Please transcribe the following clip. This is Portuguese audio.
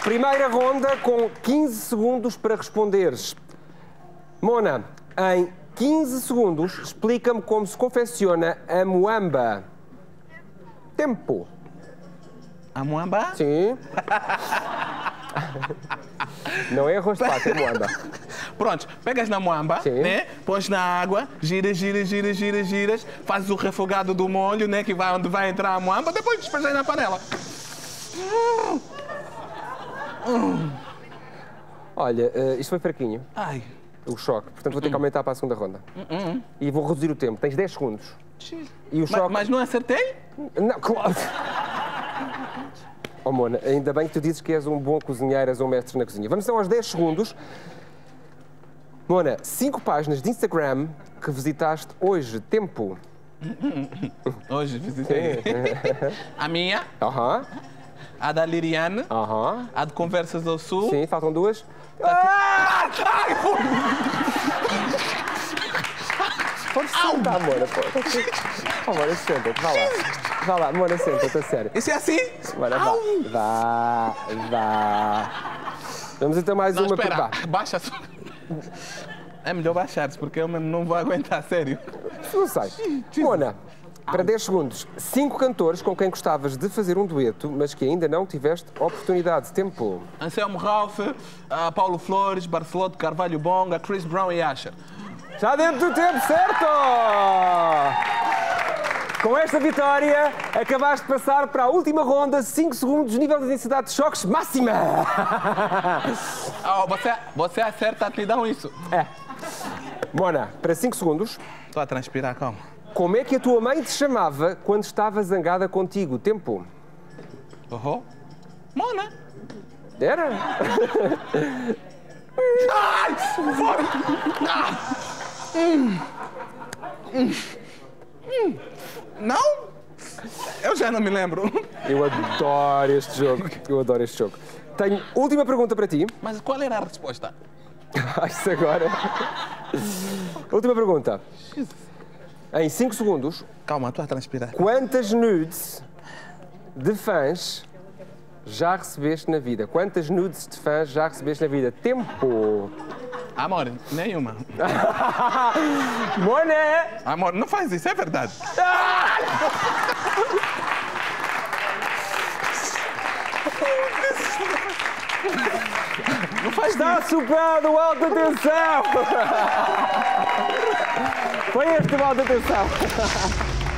Primeira ronda com 15 segundos para responderes. Mona, em 15 segundos, explica-me como se confecciona a moamba. Tempo. A moamba? Sim. Não é arroz de pato, é moamba. Pronto, pegas na moamba, Sim. né? Pões na água, giras, fazes o refogado do molho, né? Que vai onde vai entrar a moamba, depois despejas na panela. Olha, isto foi fraquinho, Ai. o choque. Portanto, vou ter que aumentar para a segunda ronda. E vou reduzir o tempo. Tens 10 segundos. E o choque... Mas não acertei? Não, claro. Oh, Mona, ainda bem que tu dizes que és um bom cozinheiro, és um mestre na cozinha. Vamos então aos 10 segundos. Mona, 5 páginas de Instagram que visitaste hoje. Tempo. Hoje visitei. A minha, Aham. a da Liriane, Aham. a de Conversas ao Sul. Sim, faltam 2. Ai, Pode sentar, Mona. Oh, Mona, senta-te. Vá lá. Vá lá, Mona, senta-te, a sério. Isso é assim? Mona, vá. Vá. Vamos então mais Não, uma. espera, Vá. baixa só. É melhor baixar-se, porque eu mesmo não vou aguentar, sério. Não sei. Mona, para 10 segundos, 5 cantores com quem gostavas de fazer um dueto, mas que ainda não tiveste oportunidade. Tempo. Anselmo Ralph, Paulo Flores, Barcelote, Carvalho Bonga, Chris Brown e Asher. Já dentro do tempo, certo! Com esta vitória, acabaste de passar para a última ronda, 5 segundos, nível de intensidade de choques máxima! Oh, você acerta, te dão isso. É. Mona, para 5 segundos, Estou a transpirar, calma. como é que a tua mãe te chamava quando estava zangada contigo? Tempo. Oh, Mona. Era? Ai, fora! Não? Eu já não me lembro. Eu adoro este jogo. Eu adoro este jogo. Tenho última pergunta para ti. Mas qual era a resposta? Isso agora. Última pergunta. Em 5 segundos, Calma, estou a transpirar. quantas nudes de fãs já recebeste na vida? Quantas nudes de fãs já recebeste na vida? Tempo. Amor, nenhuma. Mona! Amor, não faz isso, é verdade. Não faz Está superado o alta tensão! Foi este o alta tensão.